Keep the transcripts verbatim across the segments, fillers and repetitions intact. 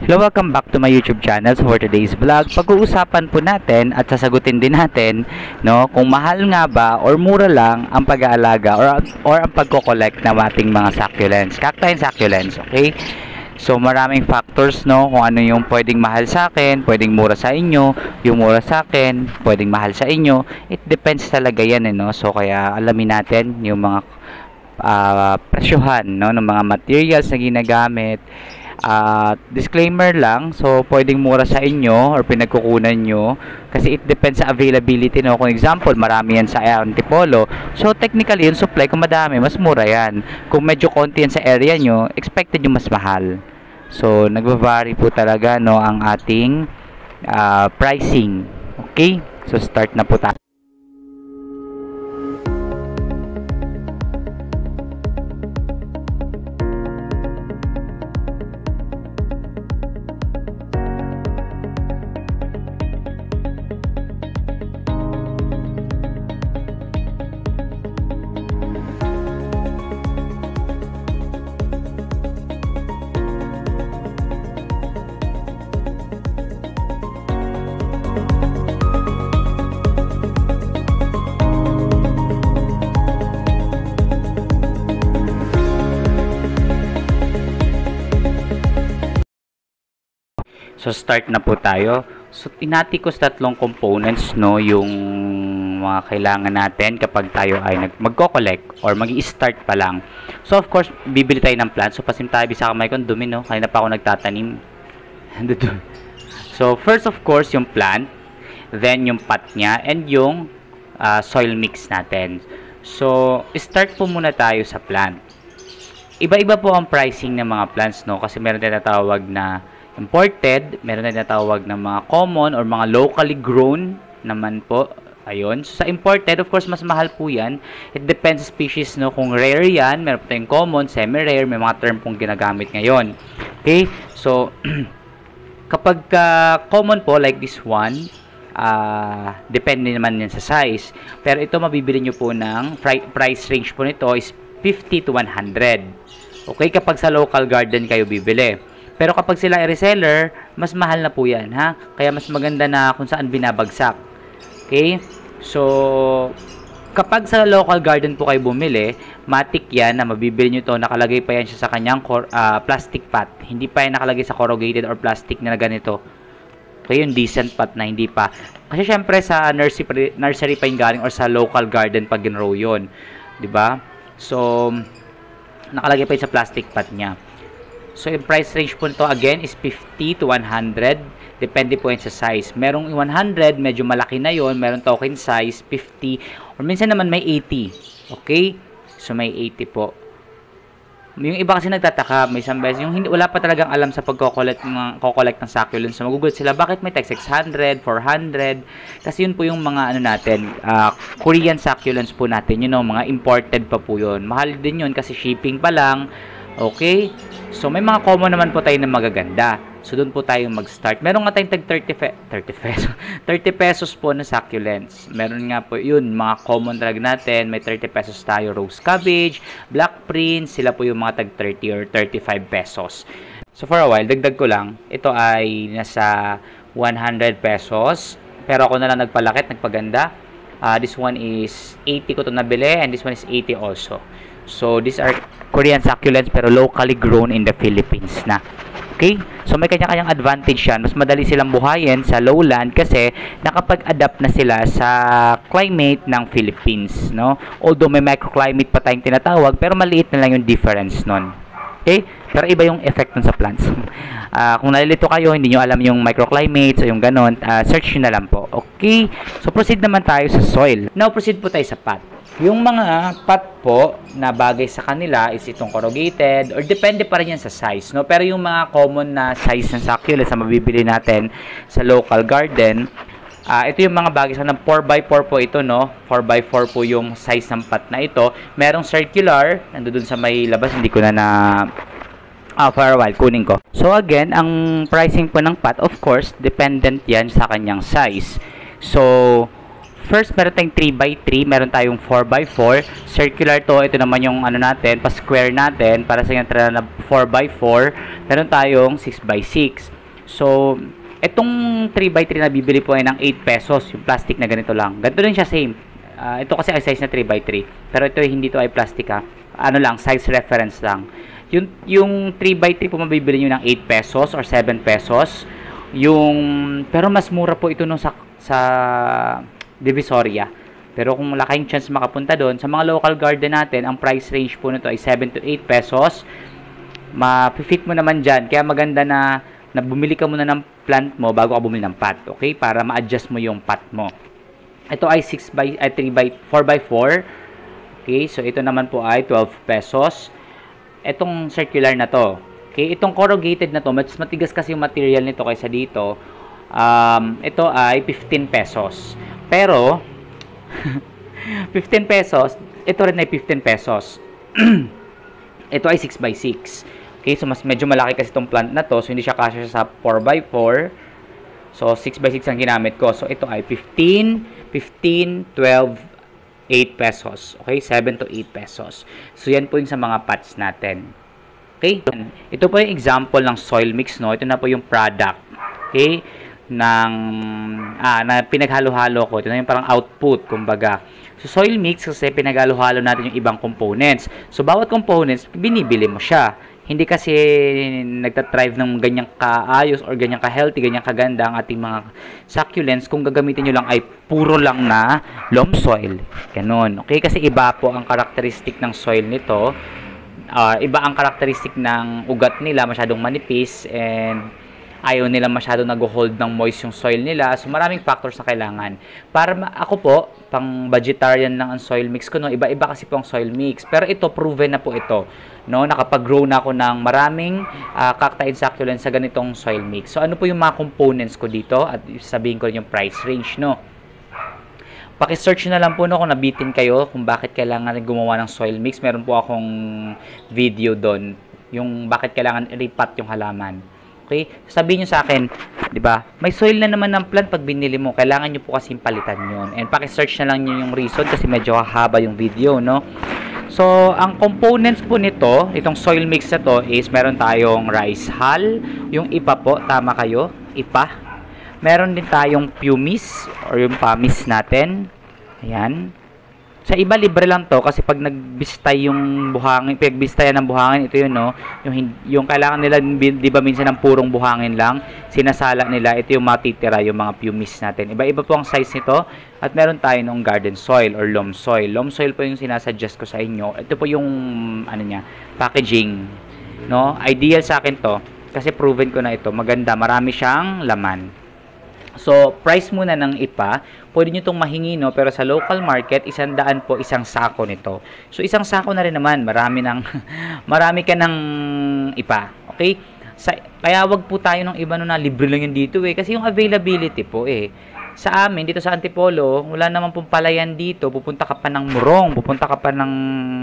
Hello, welcome back to my YouTube channel. So for today's vlog, pag-uusapan po natin at sasagutin din natin, no, kung mahal nga ba or mura lang ang pag-aalaga or, or ang pagko-collect ng ating mga succulents, cacti and succulents, okay? So maraming factors, no, kung ano yung pwedeng mahal sa akin, pwedeng mura sa inyo, yung mura sa akin, pwedeng mahal sa inyo. It depends talaga yan, eh, no? So kaya alamin natin yung mga uh, presyohan, no, ng mga materials na ginagamit. Uh, disclaimer lang, so pwedeng mura sa inyo or pinagkukunan nyo kasi it depends sa availability, no? Kung example, marami yan sa Antipolo, so technically yung supply, kung madami, mas mura yan. Kung medyo konti yan sa area nyo, expected yung mas mahal. So nagva-vary po talaga, no, ang ating uh, pricing. Okay, so start na po tayo. So start na po tayo. So tinati ko sa tatlong components, no, yung mga kailangan natin kapag tayo ay magko-collect or magi-start pa lang. So of course, bibili tayo ng plant. So pasim tayo bisa kamay ko dumi, no. Kanina pa ako nagtatanim. So first of course, yung plant, then yung pot niya and yung uh, soil mix natin. So start po muna tayo sa plant. Iba-iba po ang pricing ng mga plants, no, kasi meron tinatawag na imported, meron na tinatawag ng mga common or mga locally grown naman po. Ayun. So, sa imported, of course, mas mahal po yan. It depends sa species, no? Kung rare yan, meron po tayong common, semi-rare, may mga term pong ginagamit ngayon. Okay? So, kapag uh, common po, like this one, uh, depende naman yan sa size. Pero ito, mabibili nyo po ng price range po nito is fifty to one hundred. Okay? Kapag sa local garden kayo bibili. Pero kapag sila ay reseller, mas mahal na po yan, ha? Kaya mas maganda na kung saan binabagsak. Okay? So, kapag sa local garden po kayo bumili, matik yan na mabibili nyo to, nakalagay pa yan siya sa kanyang uh, plastic pot. Hindi pa yan nakalagay sa corrugated or plastic na ganito. Okay, yung decent pot na hindi pa. Kasi syempre sa nursery, nursery pa yung galing or sa local garden pag ginrow yun. Diba? So, nakalagay pa yun sa plastic pot niya. So, yung price range po nito again is fifty to one hundred. Depende po yan sa size. Merong one hundred, medyo malaki na yon. Meron token size, fifty. Or minsan naman may eighty. Okay? So, may eighty po. Yung iba kasi nagtataka, may isang beses, yung hindi, wala pa talagang alam sa pagko-collect ng, collect ng succulents. So, magugulat sila, bakit may tag six hundred, four hundred? Kasi yun po yung mga ano natin, uh, Korean succulents po natin. You know, mga imported pa po yun. Mahal din yun kasi shipping pa lang. Okay? So, may mga common naman po tayo na magaganda. So, doon po tayo mag-start. Meron nga tayong tag thirty, thirty pesos. thirty pesos po na succulents. Meron nga po yun, mga common talaga natin. May thirty pesos tayo. Rose cabbage, black prince, sila po yung mga tag thirty or thirty-five pesos. So, for a while, dagdag ko lang. Ito ay nasa one hundred pesos. Pero ako na lang nagpalakit, nagpaganda. Uh, this one is eighty ko ito nabili and this one is eighty also. So, these are Korean succulents pero locally grown in the Philippines na. Okay? So, may kanya-kanyang advantage yan. Mas madali silang buhayin sa lowland kasi nakapag-adapt na sila sa climate ng Philippines, no? Although may microclimate pa tayong tinatawag, pero maliit na lang yung difference nun. Okay? Pero iba yung effect nun sa plants. Uh, kung nalilito kayo, hindi nyo alam yung microclimate o yung ganon, uh, search nyo na lang po. Okay? So, proceed naman tayo sa soil. Now, proceed po tayo sa pot. Yung mga pot po na bagay sa kanila is itong corrugated or depende pa rin yan sa size, no? Pero yung mga common na size ng succulents na mabibili natin sa local garden, uh, ito yung mga bagay sa ng four by four po ito, no? four by four po yung size ng pot na ito. Merong circular, nandoon sa may labas, hindi ko na na ah, for a while, kunin ko. So again, ang pricing po ng pot, of course, dependent yan sa kanyang size. So, First, meron tayong three by three, meron tayong four by four. Circular to, ito naman yung ano natin, pa-square natin, para sa yung na four by four. Meron tayong six by six. So, itong three by three na bibili po ay ng eight pesos, yung plastic na ganito lang. Ganito din siya, same. Uh, ito kasi ay size na three by three. Pero ito hindi to ay plastic ha. Ano lang, size reference lang. Yung, yung three by three po mabibili nyo ng eight pesos or seven pesos. Yung, pero mas mura po ito nung sa, sa Divisoria. Pero kung wala kayong chance makapunta doon, sa mga local garden natin, ang price range po nito ay seven to eight pesos. Ma-fit mo naman dyan. Kaya maganda na, na bumili ka muna ng plant mo bago ka bumili ng pot. Okay? Para ma-adjust mo yung pot mo. Ito ay six by, ay three by, four by four. Okay? So, ito naman po ay twelve pesos. Itong circular na to. Okay? Itong corrugated na to, mas matigas kasi yung material nito kaysa dito. Um, ito ay fifteen pesos. Pero, fifteen pesos, ito rin ay fifteen pesos. Ito ay six by six. Okay, so mas medyo malaki kasi itong plant na to. So, hindi siya kasya sa four by four. So, six by six ang ginamit ko. So, ito ay fifteen, fifteen, twelve, eight pesos. Okay, seven to eight pesos. So, yan po yung sa mga pots natin. Okay, ito po yung example ng soil mix, no? Ito na po yung product. Okay, ng, ah, na pinaghalo-halo ko. Ito na yung parang output, kumbaga. So, soil mix kasi pinaghalo-halo natin yung ibang components. So, bawat components, binibili mo siya. Hindi kasi nagtatrive ng ganyang kaayos or ganyang ka-healthy, ganyang kaganda ang ating mga succulents kung gagamitin nyo lang ay puro lang na loam soil. Ganun. Okay? Kasi iba po ang karakteristik ng soil nito. Uh, iba ang karakteristik ng ugat nila, masyadong manipis and ayaw nila masyado nag-hold ng moist yung soil nila. So, maraming factors na kailangan. Para ako po, pang vegetarian lang ang soil mix ko, no? Iba-iba kasi po ang soil mix. Pero ito, proven na po ito. No? Nakapag-grow na ako ng maraming uh, cacti and succulents sa ganitong soil mix. So, ano po yung mga components ko dito? At sabihin ko rin yung price range, no? Paki-search na lang po, no, kung nabitin kayo kung bakit kailangan gumawa ng soil mix. Meron po akong video doon. Yung bakit kailangan i-repot yung halaman. Okay? Sabihin nyo sa akin, di ba? May soil na naman ng plant pag binili mo. Kailangan nyo po kasi palitan yun. And paki-search na lang nyo yung reason kasi medyo haba yung video, no? So, ang components po nito, itong soil mix na to is meron tayong rice hull, yung ipa po, tama kayo, ipa. Meron din tayong pumice or yung pumice natin. Ayan. Sa iba, libre lang to kasi pag nagbistay yung buhangin, pagbistayan ng buhangin, ito yun, no? Yung, yung kailangan nila, di ba minsan ng purong buhangin lang, sinasala nila, ito yung matitira, yung mga pumice natin. Iba-iba po ang size nito at meron tayo ng garden soil or loam soil. Loam soil po yung sinasuggest ko sa inyo. Ito po yung, ano niya, packaging, no? Ideal sa akin to kasi proven ko na ito. Maganda, marami siyang laman. So, price muna ng ipa, pwede nyo itong mahingi, no? Pero sa local market, isang daan po isang sako nito. So, isang sako na rin naman, marami ng, marami ka ng ipa. Okay? Sa, kaya wag po tayo ng iba no na libre lang yun dito eh. Kasi yung availability po eh. Sa amin, dito sa Antipolo, wala naman pong palayan dito. Pupunta ka pa ng Murong, pupunta ka pa ng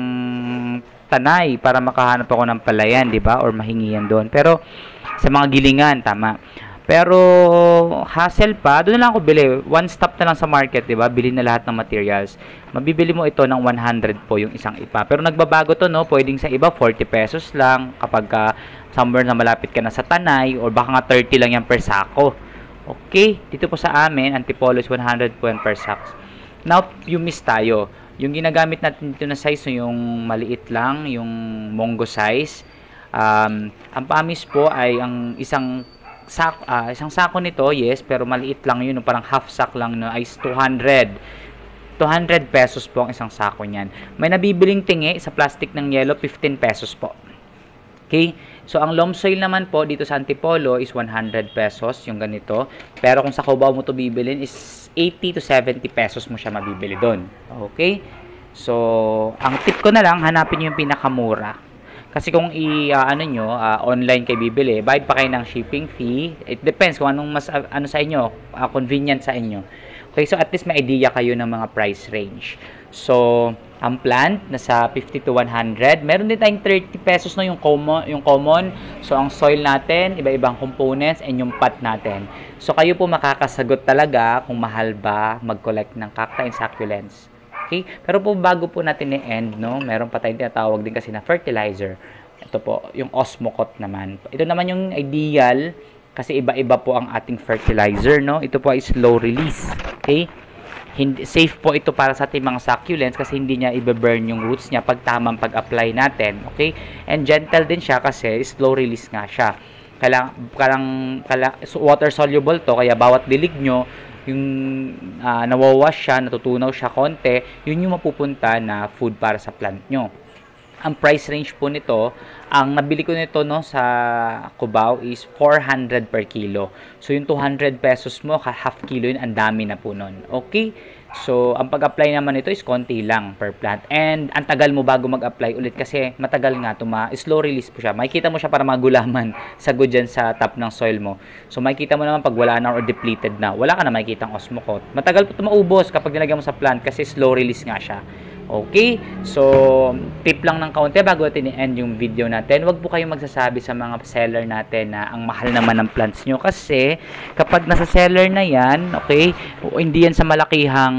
Tanay para makahanap ako ng palayan, di ba? Or mahingi yan doon. Pero, sa mga gilingan, tama. Pero, hassle pa, doon na lang ako bili. One stop na lang sa market, di ba? Bili na lahat ng materials. Mabibili mo ito ng one hundred po yung isang ipa. Pero nagbabago to, no? Pwedeng sa iba, forty pesos lang. Kapag ka, somewhere na malapit ka na sa Tanay, or baka nga thirty lang yan per sako. Okay? Dito po sa amin, Antipolo is one hundred po yan per sacks. Now, yung miss tayo. Yung ginagamit natin dito na size, no, yung maliit lang, yung mongo size. Um, ang pamis po ay ang isang Sak, uh, isang sako nito, yes, pero maliit lang yun, parang half sack lang, no, ay two hundred. two hundred pesos po ang isang sako niyan. May nabibiling tingi sa plastic ng yellow, fifteen pesos po. Okay? So, ang loam soil naman po dito sa Antipolo is one hundred pesos, yung ganito. Pero kung sa Cubao mo to bibilin is eighty to seventy pesos mo siya mabibili doon. Okay? So, ang tip ko na lang, hanapin nyo yung pinakamura. Kasi kung i uh, ano nyo, uh, online kayo bibili, bayad pa kayo ng shipping fee. It depends kung anong mas uh, ano sa inyo, uh, convenient sa inyo. Okay, so at least may idea kayo ng mga price range. So, ang plant nasa fifty to one hundred. Meron din tayong thirty pesos no yung common, yung common. So, ang soil natin, iba-ibang components and yung pot natin. So, kayo po makakasagot talaga kung mahal ba mag-collect ng cacti and succulents. Okay? Pero po bago po natin i-end, no, meron pa tayong tinatawag din kasi na fertilizer. Ito po, yung Osmocot naman. Ito naman yung ideal Kasi iba-iba po ang ating fertilizer, no? Ito po ay slow release. Okay? Hindi, safe po ito para sa ating mga succulents kasi hindi niya i-burn yung roots niya pag tamang pag-apply natin. Okay? And gentle din siya kasi slow release nga siya. Kailang, kalang, kalang, so water soluble to, kaya bawat dilig nyo, yung uh, nawawash siya, natutunaw siya konti, yun yung mapupunta na food para sa plant nyo. Ang price range po nito, ang nabili ko nito no sa Cubao is four hundred per kilo. So yung two hundred pesos mo, half kilo yun, ang dami na po nun. Okay? So ang pag-apply naman nito is konti lang per plant. And ang tagal mo bago mag-apply ulit kasi matagal nga ito, slow release po siya. Makikita mo siya para magulaman sa good dyan sa top ng soil mo. So makikita mo naman pag wala na or depleted na, wala ka na makikita ang osmocote. Matagal po ito maubos kapag nilagyan mo sa plant kasi slow release nga siya. Okay? So, tip lang ng kaunti bago natin i-end yung video natin. Huwag po kayong magsasabi sa mga seller natin na ang mahal naman ng plants nyo. Kasi, kapag nasa seller na yan, okay, hindi yan sa malakihang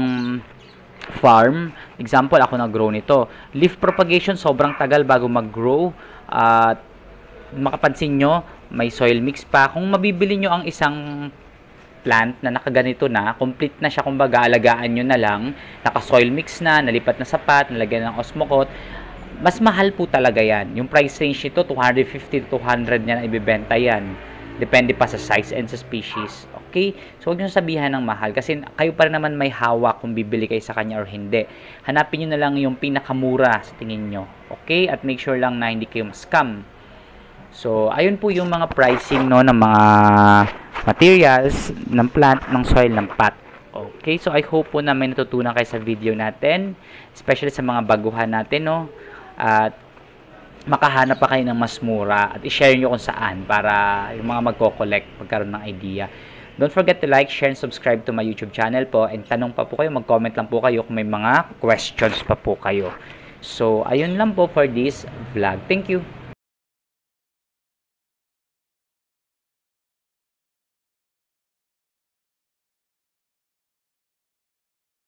farm. Example, ako nag-grow nito. Leaf propagation, sobrang tagal bago mag-grow. At, uh, makapansin nyo, may soil mix pa. Kung mabibili nyo ang isang plant na nakaganito na, complete na siya, kumbaga alagaan nyo na lang, naka-soil mix na, nalipat na sapat, nalagyan ng osmocote, mas mahal po talaga yan. Yung price range nito, two fifty to two hundred niya na ibibenta yan. Depende pa sa size and sa species. Okay? So, huwag nyo sabihan ng mahal kasi kayo pa rin naman may hawak kung bibili kayo sa kanya or hindi. Hanapin nyo na lang yung pinakamura sa tingin nyo. Okay? At make sure lang na hindi kayo ma-scam. So, ayun po yung mga pricing no ng mga materials ng plant, ng soil, ng pot. Okay, so I hope po na may natutunan kayo sa video natin, especially sa mga baguhan natin, no? At makahanap pa kayo ng mas mura at i-share nyo kung saan para yung mga magko-collect magkaroon ng idea. Don't forget to like, share, and subscribe to my YouTube channel po. And tanong pa po kayo, mag-comment lang po kayo kung may mga questions pa po kayo. So, ayun lang po for this vlog. Thank you!